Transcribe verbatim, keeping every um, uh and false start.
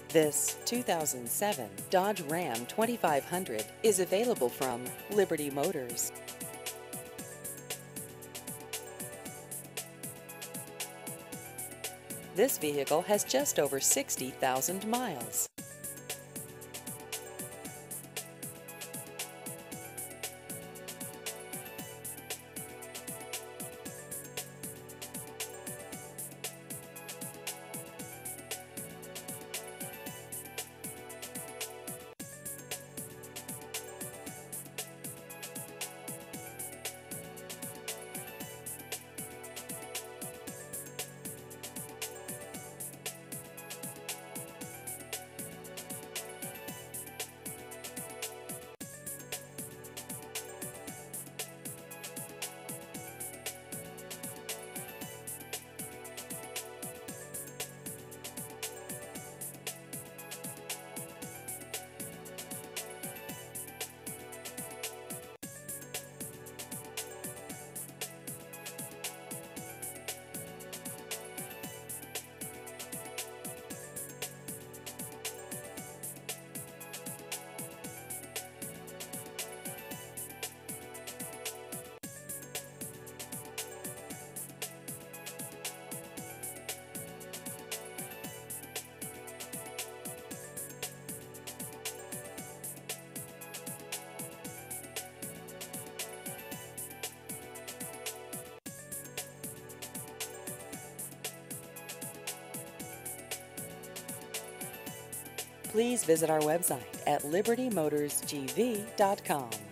This two thousand seven Dodge Ram twenty-five hundred is available from Liberty Motors. This vehicle has just over sixty thousand miles. Please visit our website at liberty motors g v dot com.